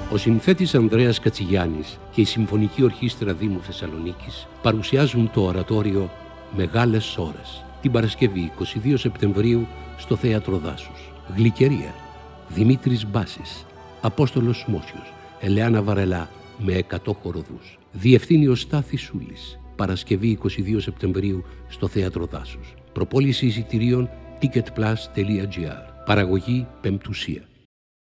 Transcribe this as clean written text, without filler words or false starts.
Ο συνθέτης Ανδρέας Κατσιγιάννης και η Συμφωνική Ορχήστρα Δήμου Θεσσαλονίκης παρουσιάζουν το ορατόριο «Μεγάλες ώρες» την Παρασκευή 22 Σεπτεμβρίου στο Θέατρο Δάσους. Γλυκερία, Δημήτρης Μπάσης, Απόστολος Μόσιος, Ελεάνα Βαρελά με 100 χοροδούς. Διευθύνει ο Στάθης Σούλης. Παρασκευή 22 Σεπτεμβρίου στο Θέατρο Δάσους. Προπόληση εισιτηρίων ticketplus.gr. Παραγωγή Πεμπτουσία.